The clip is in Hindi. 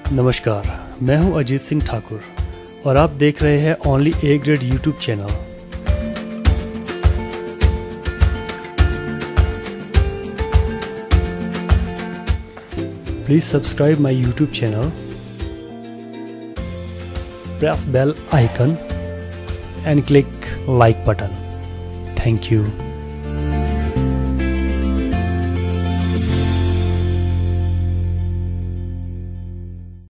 नमस्कार, मैं हूं अजीत सिंह ठाकुर और आप देख रहे हैं only A grade YouTube channel. Please subscribe my YouTube channel, press bell icon and click like button. Thank you.